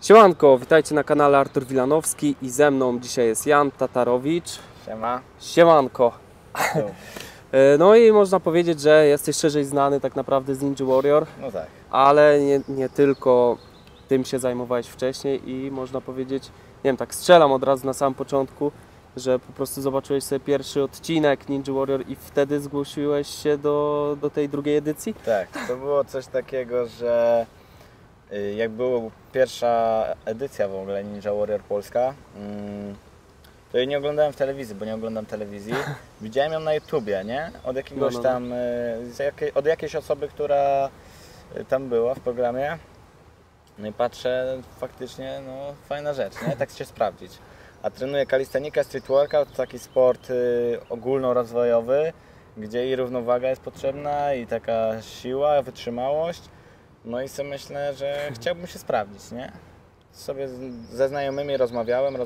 Siemanko, witajcie na kanale Artur Wilanowski i ze mną dzisiaj jest Jan Tatarowicz. Siema. Siemanko. No i można powiedzieć, że jesteś szerzej znany tak naprawdę z Ninja Warrior. No tak. Ale nie tylko tym się zajmowałeś wcześniej i można powiedzieć, nie wiem, tak strzelam od razu na samym początku, że po prostu zobaczyłeś sobie pierwszy odcinek Ninja Warrior i wtedy zgłosiłeś się do tej drugiej edycji? Tak, to było coś takiego, że jak była pierwsza edycja w ogóle Ninja Warrior Polska, to jej nie oglądałem w telewizji, bo nie oglądam telewizji. Widziałem ją na YouTubie, nie? Od jakiegoś tam, od jakiejś osoby, która tam była w programie. No i patrzę, faktycznie, no fajna rzecz, nie? Tak się sprawdzić. A trenuję kalistenikę, street workout, to taki sport ogólnorozwojowy, gdzie i równowaga jest potrzebna, i taka siła, wytrzymałość. No i sobie myślę, że chciałbym się sprawdzić, nie? Sobie ze znajomymi rozmawiałem.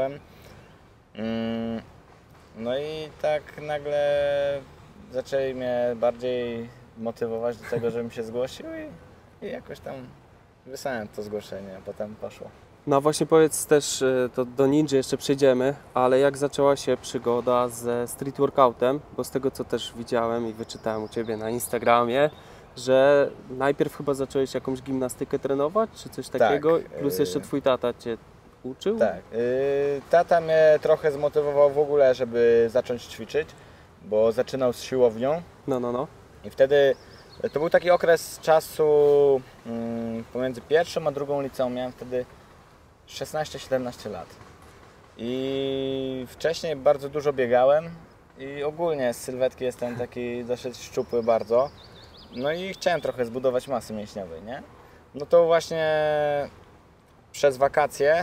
No i tak nagle zaczęli mnie bardziej motywować do tego, żebym się zgłosił i jakoś tam wysłałem to zgłoszenie, a potem poszło. No właśnie powiedz też, to do ninja jeszcze przejdziemy, ale jak zaczęła się przygoda ze street workoutem, bo z tego co też widziałem i wyczytałem u Ciebie na Instagramie, że najpierw chyba zacząłeś jakąś gimnastykę trenować, czy coś takiego, Tak, plus jeszcze Twój tata Cię uczył? Tak, tata mnie trochę zmotywował w ogóle, żeby zacząć ćwiczyć, bo zaczynał z siłownią. No. I wtedy to był taki okres czasu pomiędzy pierwszą a drugą liceum, miałem wtedy 16-17 lat. I wcześniej bardzo dużo biegałem i ogólnie z sylwetki jestem taki dosyć szczupły bardzo. No i chciałem trochę zbudować masy mięśniowej, nie? No to właśnie przez wakacje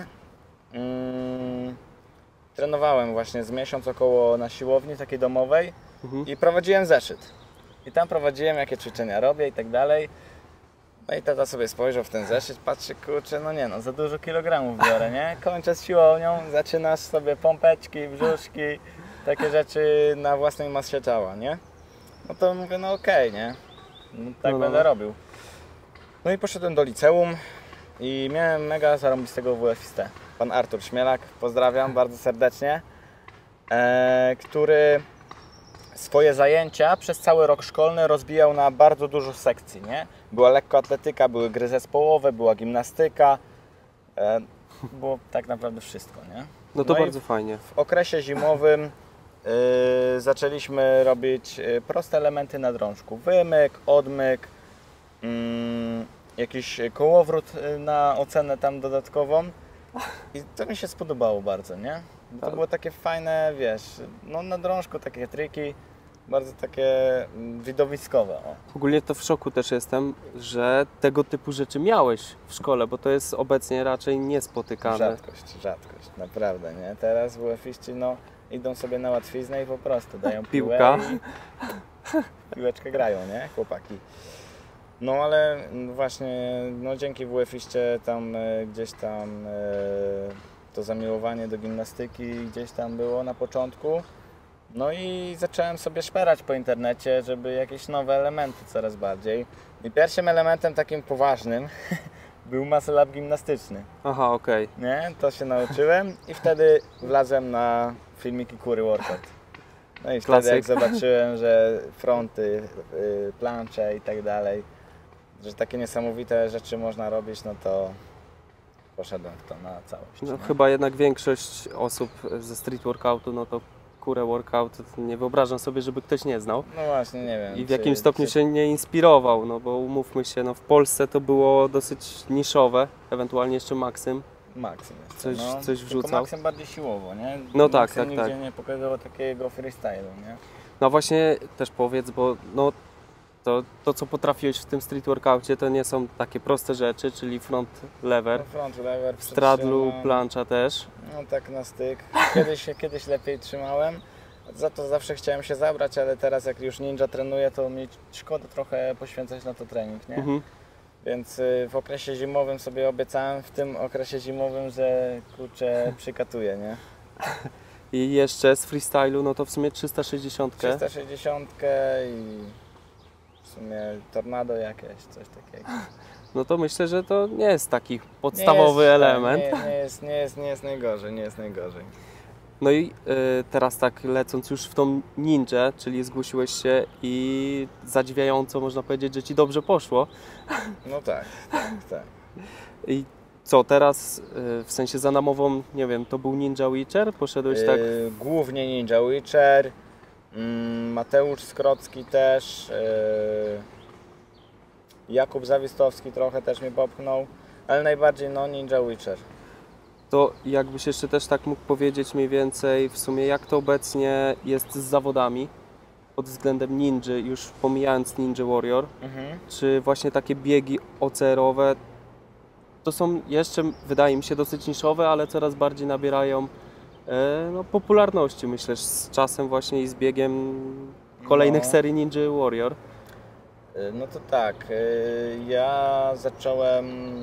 trenowałem właśnie z miesiąc około na siłowni takiej domowej i prowadziłem zeszyt. I tam prowadziłem, jakie ćwiczenia robię i tak dalej. No i tata sobie spojrzał w ten zeszyt, patrzy, kurczę, no za dużo kilogramów biorę, nie? Kończę z siłownią, zaczynasz sobie pompeczki, brzuszki, takie rzeczy na własnej masie ciała, nie? No to mówię, no okej, nie? No tak będę robił. No i poszedłem do liceum i miałem mega zarąbistego WF-istę. Pan Artur Śmielak, pozdrawiam bardzo serdecznie, który swoje zajęcia przez cały rok szkolny rozbijał na bardzo dużo sekcji, nie? Była lekkoatletyka, były gry zespołowe, była gimnastyka, było tak naprawdę wszystko, nie? No to bardzo fajnie. W okresie zimowym zaczęliśmy robić proste elementy na drążku. Wymyk, odmyk, jakiś kołowrót na ocenę tam dodatkową i to mi się spodobało bardzo, nie? To było takie fajne, wiesz, no na drążku takie triki, bardzo takie widowiskowe. O. Ogólnie to w szoku też jestem, że tego typu rzeczy miałeś w szkole, bo to jest obecnie raczej niespotykane. Rzadkość, naprawdę, nie? Teraz WF-iści, no, idą sobie na łatwiznę i po prostu dają piłkę i piłeczkę grają, nie? Chłopaki. No ale właśnie, no dzięki WF-iście tam gdzieś tam to zamiłowanie do gimnastyki gdzieś tam było na początku. No i zacząłem sobie szperać po internecie, żeby jakieś nowe elementy coraz bardziej. I pierwszym elementem takim poważnym był muscle up gimnastyczny. Aha, okej. Nie? To się nauczyłem i wtedy wlazłem na filmiki Kury Workout. No i wtedy jak zobaczyłem, że fronty, plancze i tak dalej, że takie niesamowite rzeczy można robić, no to poszedłem w to na całość. No, chyba jednak większość osób ze street workoutu, no to Kurę workout nie wyobrażam sobie, żeby ktoś nie znał. No właśnie, nie wiem. I w jakim stopniu się nie inspirował, no bo umówmy się, no w Polsce to było dosyć niszowe, ewentualnie jeszcze Maksym. Coś wrzucał. Tylko Maksym bardziej siłowo, nie? No Maksym tak. nigdzie nie pokazywał takiego freestylu, nie? No właśnie też powiedz, bo no to co potrafiłeś w tym street workoutie, to nie są takie proste rzeczy, czyli front lever. No, front lever, w stradlu, plancza też. No tak na styk. Kiedyś lepiej trzymałem. Za to zawsze chciałem się zabrać, ale teraz jak już ninja trenuję, to mi szkoda trochę poświęcać na to trening, nie? Więc w okresie zimowym sobie obiecałem, w tym okresie zimowym, że kurczę przykatuję, nie? I jeszcze z freestylu, no to w sumie 360. 360 i w sumie tornado jakieś, coś takiego. no to myślę, że to nie jest taki podstawowy element. Nie jest najgorzej, nie jest najgorzej. No i teraz tak lecąc już w tą ninja, czyli zgłosiłeś się i zadziwiająco można powiedzieć, że Ci dobrze poszło. No tak. I co teraz, w sensie za namową, nie wiem, to był Ninja Witcher? Poszedłeś tak? Głównie Ninja Witcher, Mateusz Skrocki też, Jakub Zawistowski trochę też mnie popchnął, ale najbardziej no Ninja Witcher. To jakbyś jeszcze też tak mógł powiedzieć mniej więcej w sumie, jak to obecnie jest z zawodami pod względem ninja, już pomijając Ninja Warrior, czy właśnie takie biegi OCR-owe to są jeszcze, wydaje mi się, dosyć niszowe, ale coraz bardziej nabierają no, popularności, myślę, z czasem właśnie i z biegiem kolejnych serii Ninja Warrior. No to tak, ja zacząłem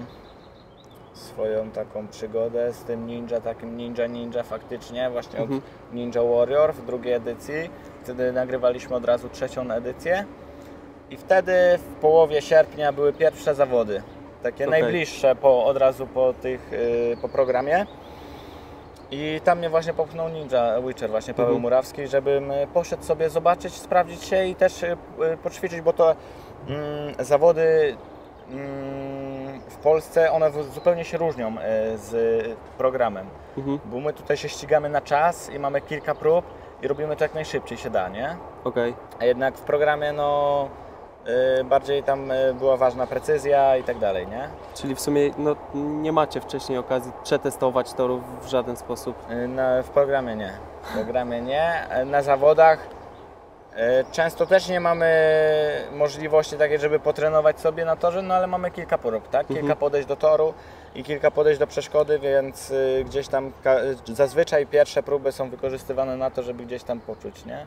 swoją taką przygodę z tym takim ninja faktycznie właśnie od Ninja Warrior w drugiej edycji. Wtedy nagrywaliśmy od razu 3. edycję i wtedy w połowie sierpnia były pierwsze zawody. Takie najbliższe od razu po programie. I tam mnie właśnie popchnął Ninja Witcher, właśnie Paweł Murawski, żebym poszedł sobie zobaczyć, sprawdzić się i też poćwiczyć, bo to zawody w Polsce, one zupełnie się różnią z programem. Bo my tutaj się ścigamy na czas i mamy kilka prób i robimy to jak najszybciej się da, nie? A jednak w programie no bardziej tam była ważna precyzja i tak dalej, nie? Czyli w sumie no, nie macie wcześniej okazji przetestować torów w żaden sposób? W programie nie. W programie nie. Na zawodach często też nie mamy możliwości takiej, żeby potrenować sobie na torze, no ale mamy kilka prób, tak? Kilka podejść do toru i kilka podejść do przeszkody, więc gdzieś tam zazwyczaj pierwsze próby są wykorzystywane na to, żeby gdzieś tam poczuć, nie?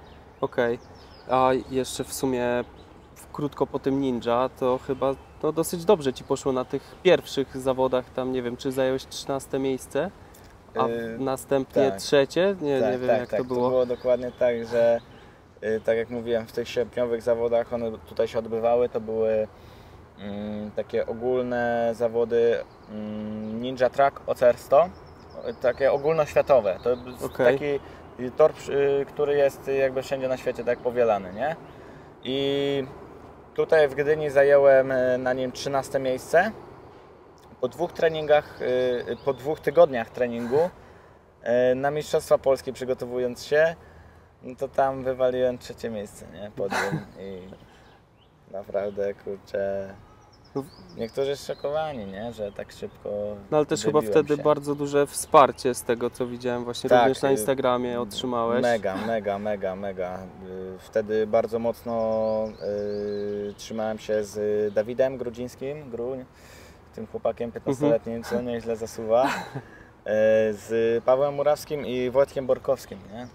A jeszcze w sumie krótko po tym ninja, to chyba no, dosyć dobrze Ci poszło na tych pierwszych zawodach, tam nie wiem, czy zająłeś 13 miejsce, a następnie trzecie? Nie wiem jak to było. To było dokładnie tak, że tak jak mówiłem, w tych sierpniowych zawodach, one tutaj się odbywały, to były takie ogólne zawody Ninja Track OCR 100, takie ogólnoświatowe. To jest taki tor, który jest jakby wszędzie na świecie tak powielany, nie? I tutaj w Gdyni zająłem na nim 13 miejsce. Po 2 treningach, po 2 tygodniach treningu na Mistrzostwa Polskie przygotowując się, no to tam wywaliłem 3. miejsce, nie? Podium i naprawdę, kurczę, niektórzy szokowani, nie? Że tak szybko no ale też chyba wtedy bardzo duże wsparcie z tego, co widziałem właśnie również na Instagramie otrzymałeś. Mega. Wtedy bardzo mocno trzymałem się z Dawidem Grudzińskim, tym chłopakiem 15-letnim, co nieźle zasuwa. Z Pawłem Murawskim i Wojtkiem Borkowskim, nie?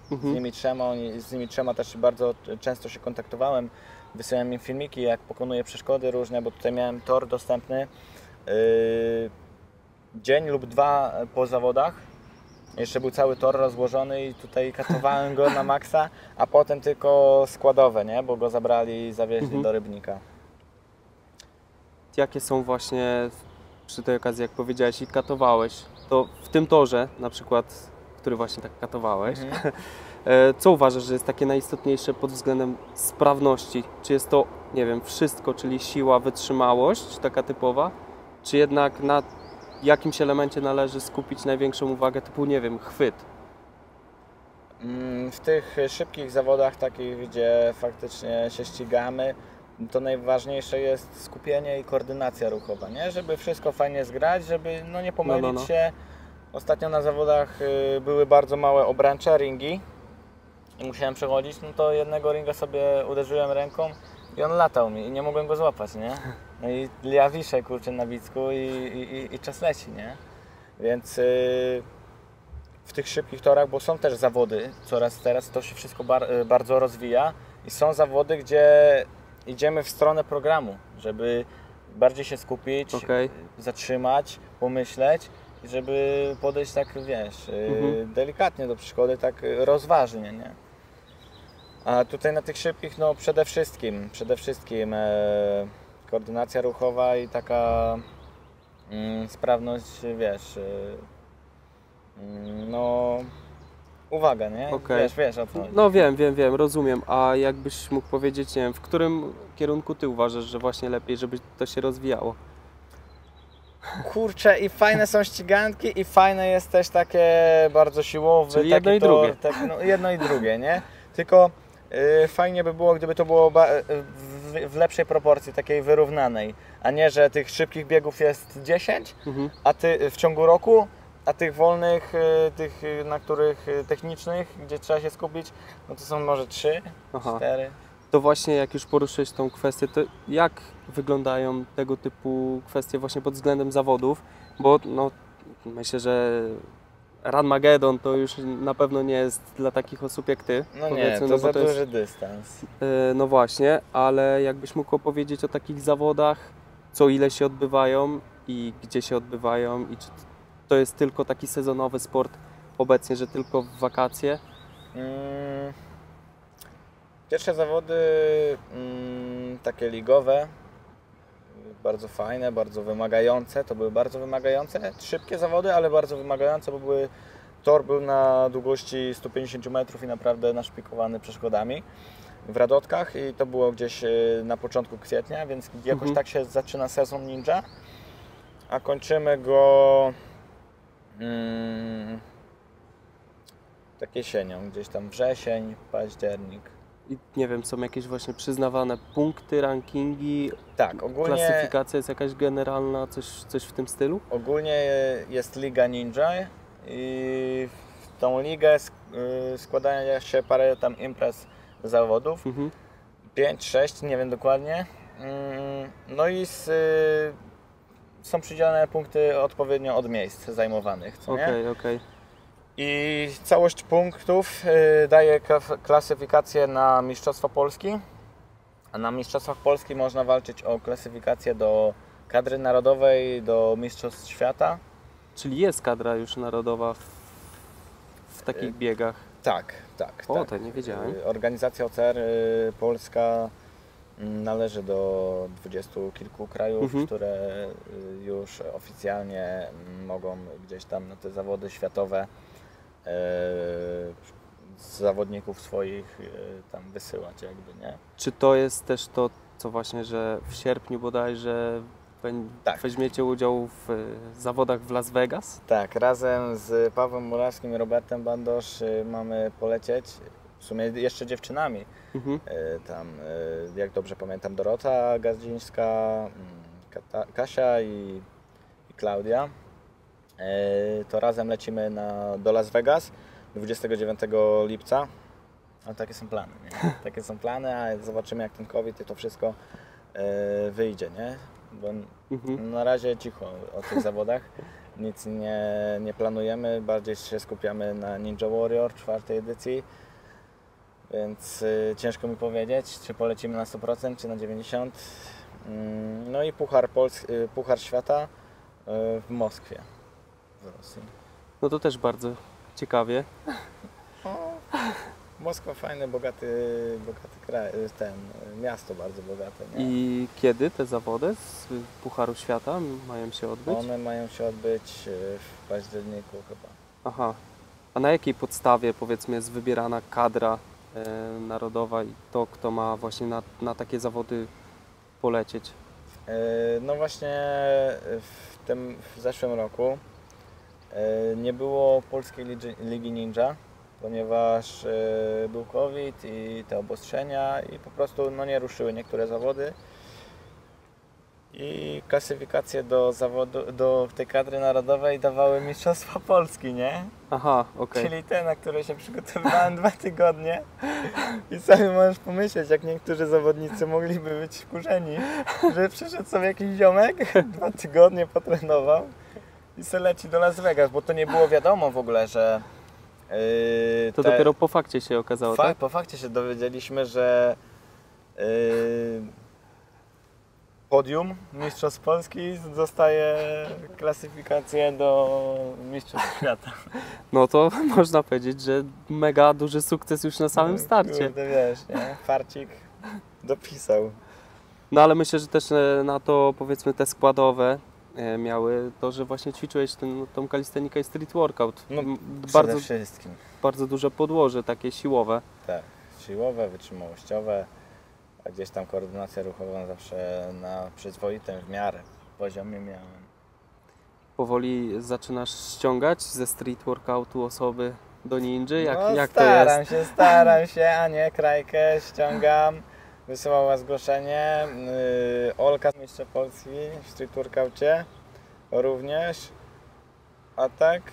Z nimi trzema też bardzo często się kontaktowałem. Wysyłałem im filmiki, jak pokonuję przeszkody różne, bo tutaj miałem tor dostępny dzień lub 2 po zawodach. Jeszcze był cały tor rozłożony i tutaj katowałem go na maksa, a potem tylko składowe, nie? Bo go zabrali i zawieźli do Rybnika. Jakie są właśnie przy tej okazji, jak powiedziałeś i katowałeś, to w tym torze na przykład, który właśnie tak katowałeś, co uważasz, że jest takie najistotniejsze pod względem sprawności? Czy jest to, nie wiem, wszystko, czyli siła, wytrzymałość taka typowa, czy jednak na jakimś elemencie należy skupić największą uwagę, typu, nie wiem, chwyt? W tych szybkich zawodach, takich, gdzie faktycznie się ścigamy, to najważniejsze jest skupienie i koordynacja ruchowa, nie? Żeby wszystko fajnie zgrać, żeby no, nie pomylić się. Ostatnio na zawodach były bardzo małe obręcze, ringi i musiałem przechodzić, no to jednego ringa sobie uderzyłem ręką i on latał mi i nie mogłem go złapać, nie? No i ja wiszę, kurczę, na bicku i czas leci, nie? Więc w tych szybkich torach, bo są też zawody, teraz to się wszystko bardzo rozwija i są zawody, gdzie idziemy w stronę programu, żeby bardziej się skupić, zatrzymać, pomyśleć i żeby podejść tak, wiesz, delikatnie do przeszkody, tak rozważnie, nie? A tutaj na tych szybkich, no przede wszystkim koordynacja ruchowa i taka sprawność, wiesz, no uwaga, nie? Okej. Wiesz o co chodzi. No wiem, rozumiem. A jakbyś mógł powiedzieć, nie wiem, w którym kierunku ty uważasz, że właśnie lepiej, żeby to się rozwijało? Kurczę, i fajne są ściganki i fajne jest też takie bardzo siłowe. Czyli jedno i drugie. No, jedno i drugie, nie? Tylko fajnie by było, gdyby to było w lepszej proporcji, takiej wyrównanej, a nie, że tych szybkich biegów jest 10, a ty w ciągu roku, a tych wolnych, tych na których technicznych, gdzie trzeba się skupić, no to są może 3, 4. To właśnie jak już poruszyłeś tą kwestię, to jak wyglądają tego typu kwestie właśnie pod względem zawodów? Bo no, myślę, że Ranmagedon to już na pewno nie jest dla takich osób jak ty. No nie, to za duży dystans. No właśnie, ale jakbyś mógł opowiedzieć o takich zawodach, co ile się odbywają i gdzie się odbywają i czy to jest tylko taki sezonowy sport obecnie, że tylko w wakacje? Pierwsze zawody takie ligowe, bardzo fajne, bardzo wymagające, to były bardzo wymagające, szybkie zawody, ale bardzo wymagające, bo tor był na długości 150 metrów i naprawdę naszpikowany przeszkodami w Radotkach i to było gdzieś na początku kwietnia, więc jakoś tak się zaczyna sezon ninja, a kończymy go tak jesienią, gdzieś tam wrzesień, październik. I nie wiem, są jakieś właśnie przyznawane punkty, rankingi? Tak, ogólnie... Klasyfikacja jest jakaś generalna, coś w tym stylu? Ogólnie jest Liga Ninja i w tą ligę składają się parę tam imprez zawodów. 5, 6, nie wiem dokładnie. No i są przydzielone punkty odpowiednio od miejsc zajmowanych, co nie? Okej. I całość punktów daje klasyfikację na Mistrzostwa Polski. A na Mistrzostwach Polski można walczyć o klasyfikację do kadry narodowej, do Mistrzostw Świata. Czyli jest kadra już narodowa w takich biegach? Tak. O, to nie wiedziałem. Organizacja OCR Polska należy do 20 kilku krajów, które już oficjalnie mogą gdzieś tam na te zawody światowe zawodników swoich tam wysyłać jakby, nie? Czy to jest też to, co właśnie, że w sierpniu bodajże weźmiecie udział w zawodach w Las Vegas? Tak, razem z Pawłem Murawskim i Robertem Bandosz mamy polecieć, w sumie jeszcze dziewczynami. Tam, jak dobrze pamiętam, Dorota Gardzińska, Kasia i Klaudia. To razem lecimy do Las Vegas 29 lipca. A takie są plany, nie? Takie są plany, a zobaczymy jak ten COVID i to wszystko wyjdzie, nie? Bo na razie cicho o tych zawodach. Nic nie planujemy, bardziej się skupiamy na Ninja Warrior 4. edycji. Więc ciężko mi powiedzieć, czy polecimy na 100%, czy na 90%. No i Puchar Świata w Moskwie, w Rosji. No to też bardzo ciekawie. Moskwa fajny, bogaty kraj, miasto bardzo bogate. Nie? I kiedy te zawody z Pucharu Świata mają się odbyć? One mają się odbyć w październiku chyba. Aha. A na jakiej podstawie, powiedzmy, jest wybierana kadra narodowa i to, kto ma właśnie na takie zawody polecieć? No właśnie w zeszłym roku nie było Polskiej Ligi Ninja, ponieważ był COVID i te obostrzenia i po prostu nie ruszyły niektóre zawody. I klasyfikacje do tej kadry narodowej dawały Mistrzostwa Polski, nie? Aha, okej. Czyli te, na które się przygotowywałem 2 tygodnie. I sami możesz pomyśleć, jak niektórzy zawodnicy mogliby być wkurzeni, że przyszedł sobie jakiś ziomek, 2 tygodnie potrenował i se leci do Las Vegas, bo to nie było wiadomo w ogóle, że... To dopiero po fakcie się okazało, tak? Po fakcie się dowiedzieliśmy, że podium Mistrzostw Polski dostaje klasyfikację do Mistrzostw Świata. No to można powiedzieć, że mega duży sukces już na samym starcie. Kurde, wiesz, nie? Farcik dopisał. No ale myślę, że też na to, powiedzmy, te składowe miały to, że właśnie ćwiczyłeś tą kalistenikę i street workout. No, Bardzo, przede wszystkim. bardzo duże podłoże, takie siłowe. Tak, siłowe, wytrzymałościowe, a gdzieś tam koordynacja ruchową zawsze na przyzwoitym w miarę poziomie miałem. Powoli zaczynasz ściągać ze street workoutu osoby do ninży? Jak to staram jest? staram się, a nie krajkę ściągam. Wysyłała zgłoszenie. Olka, mistrz Polski w street workoucie również. A tak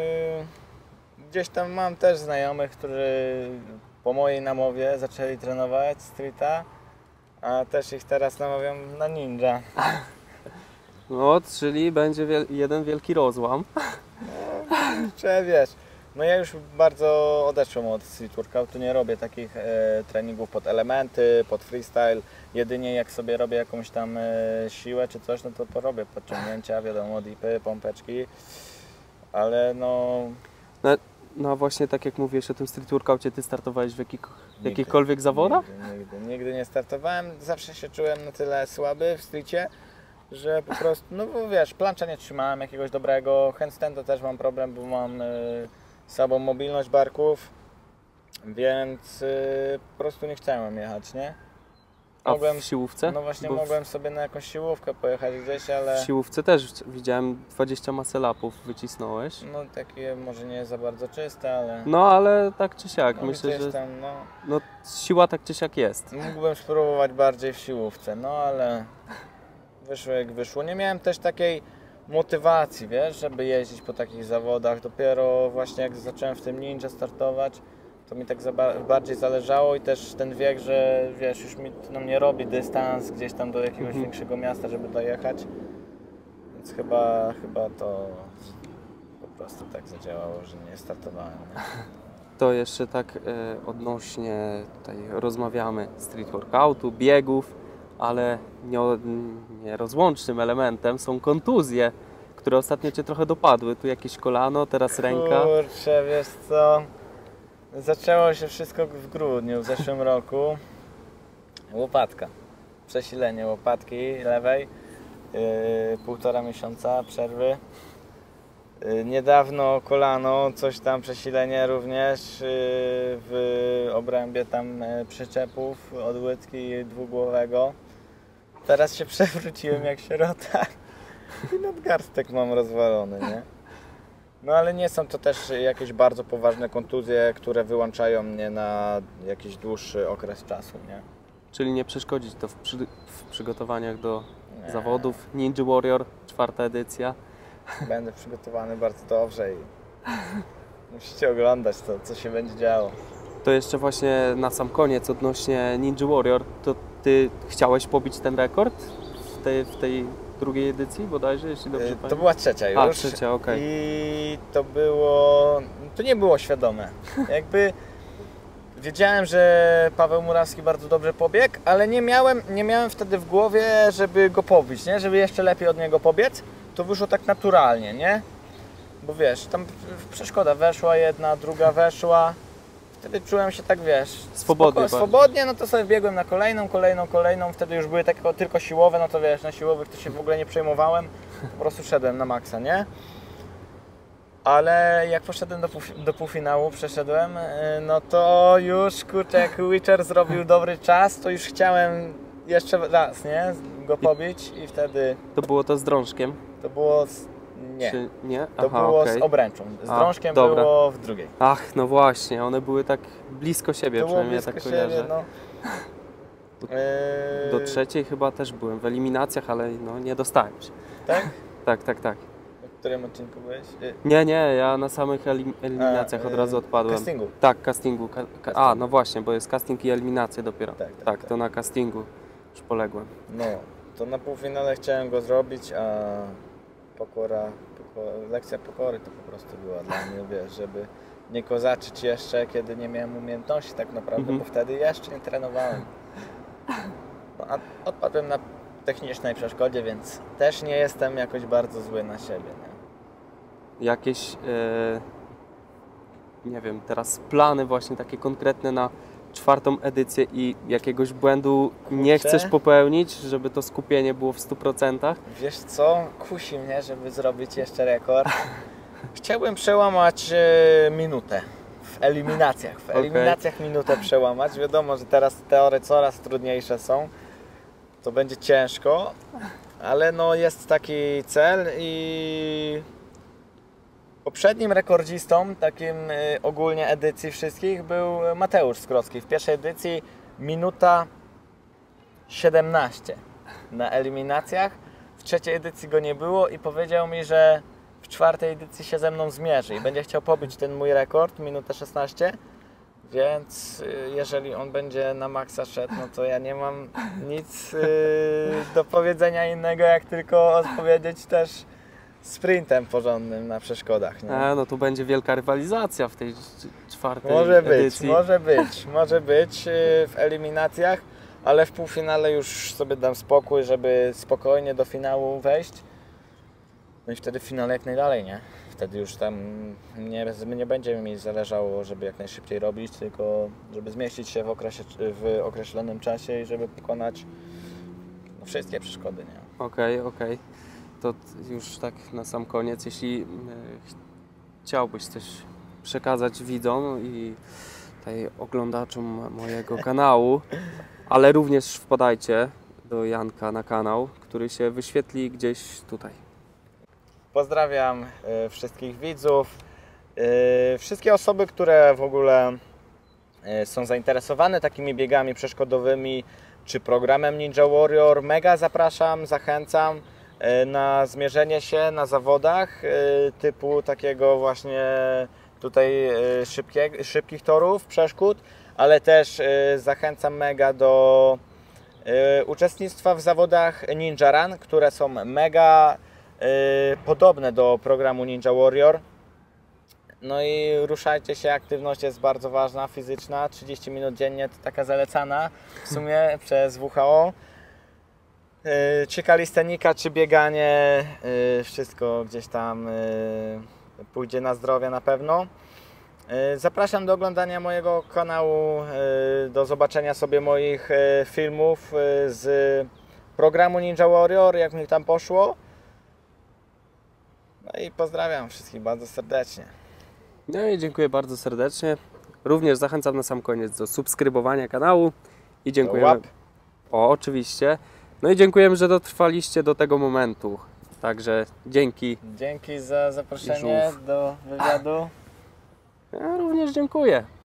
gdzieś tam mam też znajomych, którzy po mojej namowie zaczęli trenować streeta, a też ich teraz namawiam na ninja. No, czyli będzie jeden wielki rozłam. Czy wiesz, no ja już bardzo odeszłem od street workoutu, nie robię takich treningów pod elementy, pod freestyle. Jedynie jak sobie robię jakąś tam siłę czy coś, no to porobię podciągnięcia, wiadomo, dipy, pompeczki, ale no... No właśnie tak jak mówisz o tym street workoucie, ty startowałeś w jakichkolwiek zawodach? Nigdy nie startowałem, zawsze się czułem na tyle słaby w streetie, że po prostu, no bo wiesz, plancza nie trzymałem jakiegoś dobrego, handstanda też mam problem, bo mam słabą mobilność barków, więc po prostu nie chciałem jechać, nie? A w siłówce? No właśnie Bo mogłem sobie na jakąś siłówkę pojechać gdzieś, ale... W siłówce też widziałem 20 muscle upów wycisnąłeś. No takie może nie za bardzo czyste, ale... No ale tak czy siak, no, myślę, gdzieś że tam, no, siła tak czy siak jest. mógłbym spróbować bardziej w siłówce, no ale wyszło jak wyszło. Nie miałem też takiej motywacji, wiesz, żeby jeździć po takich zawodach. Dopiero właśnie jak zacząłem w tym ninja startować, to mi tak bardziej zależało i też ten wiek, że wiesz, już mi no, nie robi dystans gdzieś tam do jakiegoś większego miasta, żeby dojechać. Więc chyba to po prostu tak zadziałało, że nie startowałem. Nie? To jeszcze tak odnośnie, tutaj rozmawiamy street workoutu, biegów, ale nierozłącznym elementem są kontuzje, które ostatnio Cię trochę dopadły. Tu jakieś kolano, teraz ręka. Kurczę, wiesz co, zaczęło się wszystko w grudniu w zeszłym roku. Łopatka, przesilenie łopatki lewej, 1,5 miesiąca przerwy. Niedawno kolano, coś tam, przesilenie również w obrębie tam przyczepów od łydki dwugłowego. Teraz się przewróciłem jak sierota i nadgarstek mam rozwalony, nie? No ale nie są to też jakieś bardzo poważne kontuzje, które wyłączają mnie na jakiś dłuższy okres czasu, nie? Czyli nie przeszkodzić to w przygotowaniach do Nie. zawodów. Ninja Warrior, 4. edycja. Będę przygotowany bardzo dobrze i musicie oglądać to, co się będzie działo. To jeszcze właśnie na sam koniec odnośnie Ninja Warrior, to Ty chciałeś pobić ten rekord w tej drugiej edycji bodajże, jeśli dobrze pamiętam? To była trzecia już. A, trzecia, okej. I to nie było świadome. Jakby wiedziałem, że Paweł Murawski bardzo dobrze pobiegł, ale nie miałem wtedy w głowie, żeby go pobić, nie? Żeby jeszcze lepiej od niego pobiec. To wyszło tak naturalnie, nie? Bo wiesz, tam przeszkoda weszła jedna, druga weszła. Wtedy czułem się tak, wiesz, swobodnie, no to sobie biegłem na kolejną. Wtedy już były takie tylko siłowe, no to wiesz, na siłowych to się w ogóle nie przejmowałem. Po prostu szedłem na maksa, nie? Ale jak poszedłem do półfinału, przeszedłem, no to już, kurczę, jak Witcher zrobił dobry czas, to już chciałem jeszcze raz, nie? Go pobić i wtedy... To było to z drążkiem? To było... Nie. Czy nie? To było okej. z obręczą. Z drążkiem dobra. było w drugiej. Ach, no właśnie, one były tak blisko siebie, To było przynajmniej blisko ja tak siebie, kojarzę. no. Do trzeciej chyba też byłem w eliminacjach, ale no nie dostałem się. Tak? Tak. W którym odcinku byłeś? Nie, ja na samych eliminacjach od razu odpadłem. Castingu. Tak, castingu. No właśnie, bo jest casting i eliminacje dopiero. Tak, to na castingu już poległem. No, to na półfinale chciałem go zrobić, a lekcja pokory to po prostu była dla mnie, wiesz, żeby nie kozaczyć jeszcze, kiedy nie miałem umiejętności tak naprawdę, bo wtedy jeszcze nie trenowałem. No, a odpadłem na technicznej przeszkodzie, więc też nie jestem jakoś bardzo zły na siebie, nie? Jakieś, nie wiem, teraz plany właśnie takie konkretne na 4. edycję i jakiegoś błędu nie Kurczę. chcesz popełnić, żeby to skupienie było w 100%? Wiesz co, kusi mnie, żeby zrobić jeszcze rekord. Chciałbym przełamać minutę w eliminacjach. W eliminacjach minutę przełamać. Wiadomo, że teraz teorie coraz trudniejsze są. To będzie ciężko, ale no jest taki cel i poprzednim rekordzistą takim ogólnie edycji wszystkich był Mateusz Skrocki. W pierwszej edycji minuta 17 na eliminacjach. W trzeciej edycji go nie było i powiedział mi, że w 4. edycji się ze mną zmierzy i będzie chciał pobić ten mój rekord, minutę 16. Więc jeżeli on będzie na maksa szedł, no to ja nie mam nic do powiedzenia innego, jak tylko odpowiedzieć też sprintem porządnym na przeszkodach. Nie? No to będzie wielka rywalizacja w tej 4. Może edycji. może być w eliminacjach, ale w półfinale już sobie dam spokój, żeby spokojnie do finału wejść. No i wtedy w finale jak najdalej, nie? Wtedy już tam nie będzie mi zależało, żeby jak najszybciej robić, tylko żeby zmieścić się w określonym czasie i żeby pokonać no, wszystkie przeszkody, nie? Okej. To już tak na sam koniec, jeśli chciałbyś coś przekazać widzom i tutaj oglądaczom mojego kanału, ale również wpadajcie do Janka na kanał, który się wyświetli gdzieś tutaj. Pozdrawiam wszystkich widzów, wszystkie osoby, które w ogóle są zainteresowane takimi biegami przeszkodowymi czy programem Ninja Warrior. Mega zapraszam, zachęcam na zmierzenie się na zawodach typu takiego właśnie tutaj szybkich torów, przeszkód, ale też zachęcam mega do uczestnictwa w zawodach Ninja Run, które są mega podobne do programu Ninja Warrior. No i ruszajcie się, aktywność jest bardzo ważna, fizyczna, 30 minut dziennie to taka zalecana w sumie przez WHO. Czy kalistenika, czy bieganie, wszystko gdzieś tam pójdzie na zdrowie na pewno. Zapraszam do oglądania mojego kanału, do zobaczenia sobie moich filmów z programu Ninja Warrior, jak mi tam poszło. No i pozdrawiam wszystkich bardzo serdecznie. No i dziękuję bardzo serdecznie. Również zachęcam na sam koniec do subskrybowania kanału i dziękuję. Łap. O, oczywiście. No i dziękujemy, że dotrwaliście do tego momentu. Także dzięki. Dzięki za zaproszenie do wywiadu. Ja również dziękuję.